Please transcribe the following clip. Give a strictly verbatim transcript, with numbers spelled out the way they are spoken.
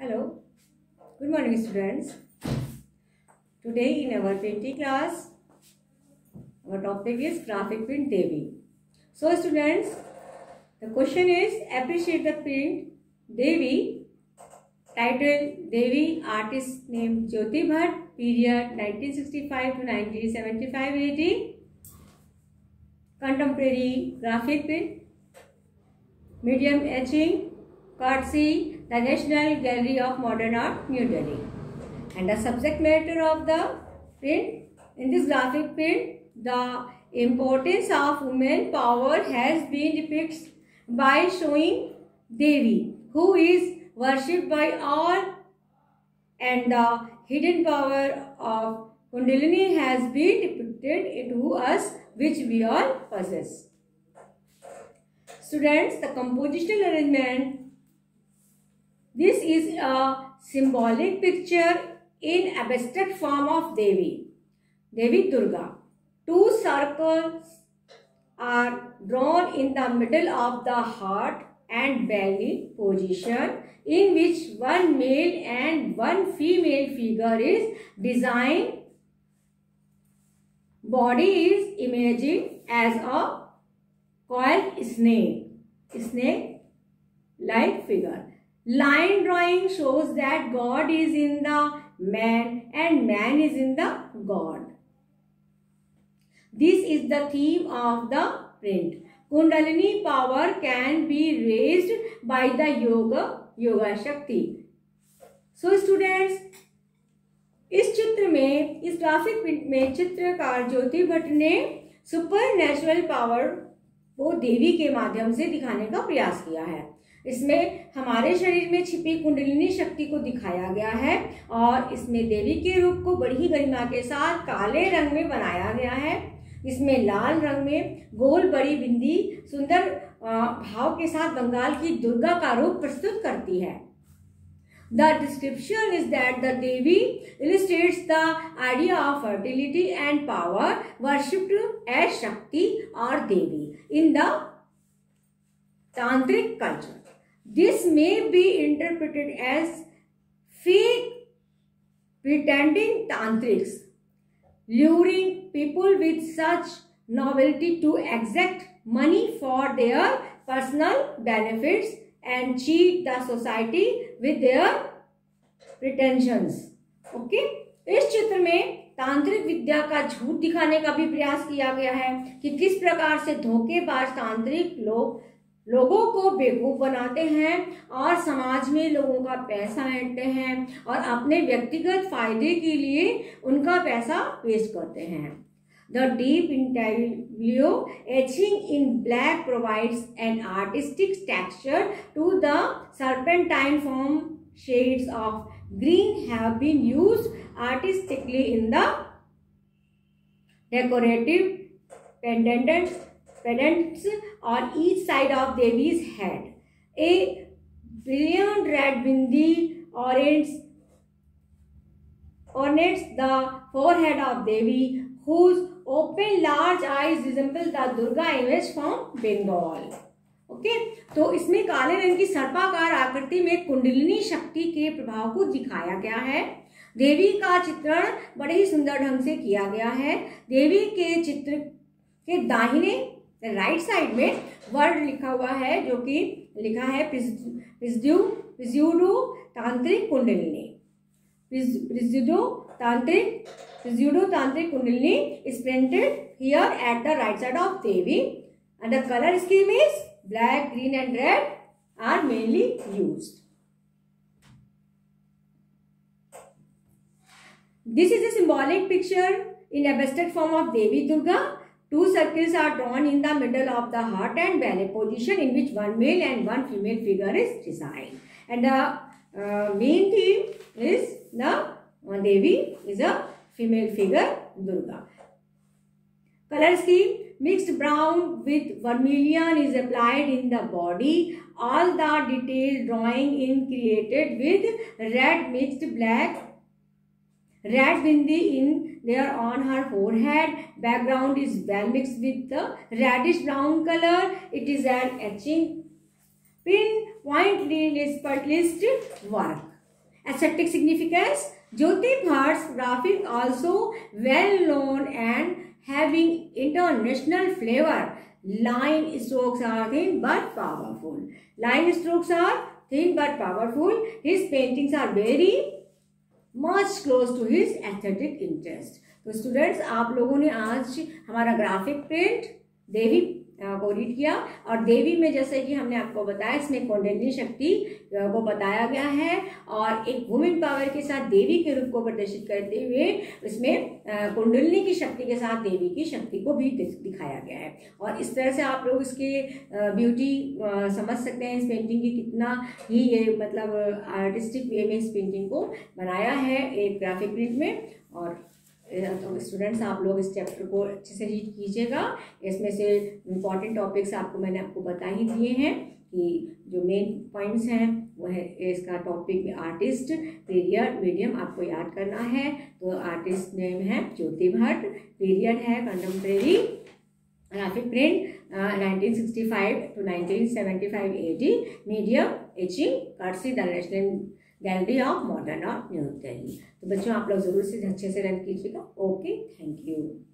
Hello, good morning students. Today in our painting class, our topic is graphic print Devi. So students, the question is appreciate the print Devi. Title Devi, artist name Jyoti Bhatt, period nineteen sixty-five to nineteen seventy-five A D. Contemporary graphic print, medium etching, courtesy the National Gallery of Modern Art, New Delhi. And the subject matter of the print, in this graphic print, the importance of women power has been depicted by showing Devi, who is worshipped by all, and the hidden power of Kundalini has been depicted to us, which we all possess. Students, the compositional arrangement. This is a symbolic picture in abstract form of Devi, Devi Durga. Two circles are drawn in the middle of the heart and belly position, in which one male and one female figure is designed. Body is imagined as a coiled snake, snake-like figure. Line drawing shows that God is in the man and man is in the God. This is the theme of the print. Kundalini power can be raised by the yoga, yoga Shakti. So students, इस चित्र में, इस graphic print में चित्रकार ज्योति भट्ट ने super natural power को देवी के माध्यम से दिखाने का प्रयास किया है। इसमें हमारे शरीर में छिपी कुंडलिनी शक्ति को दिखाया गया है और इसमें देवी के रूप को बड़ी ही गरिमा के साथ काले रंग में बनाया गया है। इसमें लाल रंग में गोल बड़ी बिंदी सुंदर भाव के साथ बंगाल की दुर्गा का रूप प्रस्तुत करती है। The description is that the Devi illustrates the idea of fertility and power worshipped as Shakti or Devi in the Tantric culture. This may be interpreted as fake pretending tantrics, luring people with such novelty to exact money for their personal benefits and cheat the society with their pretensions. Okay? इस चित्र में तांत्रिक विद्या का झूठ दिखाने का भी प्रयास किया गया है कि किस प्रकार से धोखेबाज तांत्रिक लोग लोगों को बेवकूफ बनाते हैं और समाज में लोगों का पैसा ऐंठते हैं और अपने व्यक्तिगत फायदे के लिए उनका पैसा वेस्ट करते हैं। The deep intaglio etching in black provides an artistic texture to the serpentine form. Shades of green have been used artistically in the decorative pendants pendants on each side of Devi's head. A brilliant red bindi ornates, ornates the forehead of Devi, whose open large eyes resemble the Durga image from Bengal. Okay okay? तो इसमें काले रंग की सर्पाकार आकृति में कुंडलिनी शक्ति के प्रभाव को दिखाया गया है। देवी का चित्रण बड़े ही सुंदर ढंग से किया गया है। देवी के चित्र के दाहिने राइट साइड में वर्ड लिखा हुआ है, जो कि लिखा है प्रिज्यूडो tantric kundalini. प्रिज्यूडो tantric pseudo tantric kundalini is printed here at the right side of Devi, and the color scheme is black, green and red are mainly used. This is a symbolic picture in abstract form of Devi Durga. Two circles are drawn in the middle of the heart and belly position, in which one male and one female figure is designed. And the uh, main theme is the uh, Devi is a female figure, Durga. Color scheme: mixed brown with vermilion is applied in the body. All the detailed drawing in created with red mixed black. Red bindi in there on her forehead. Background is well mixed with the reddish brown color. It is an etching pin point list work. Aesthetic significance. Jyoti Bhatt's graphic also well known and having international flavor. Line strokes are thin but powerful. Line strokes are thin but powerful. His paintings are very much close to his aesthetic interest. तो students, आप लोगों ने आज हमारा graphic print देवी को read किया, और देवी में जैसे कि हमने आपको बताया, इसमें कुंडलिनी शक्ति को बताया गया है और एक वुमेन पावर के साथ देवी के रूप को प्रदर्शित करते हुए इसमें कुंडलिनी की शक्ति के साथ देवी की शक्ति को भी दिखाया गया है। और इस तरह से आप लोग इसके ब्यूटी समझ सकते हैं इस पेंटिंग की, कितना ही ये मतलब आर्टिस्टिक वे में इस पेंटिंग को बनाया है एक ग्राफिक प्रिंट में। और तो स्टूडेंट्स, आप लोग इस चैप्टर को अच्छे से रीड कीजिएगा। इसमें से इम्पॉर्टेंट टॉपिक्स आपको मैंने आपको बता ही दिए हैं कि जो मेन पॉइंट्स हैं वो है इसका टॉपिक में आर्टिस्ट, पीरियड, मीडियम आपको याद करना है। तो आर्टिस्ट नेम है ज्योति भट्ट, पीरियड है contemporary graphic print nineteen sixty five to nineteen seventy five A D, medium etching courtesy the National Gallery of Modern Art New Delhi. तो बच्चों, आप लोग जरूर से अच्छे से रन कीजिएगा। Okay, thank you.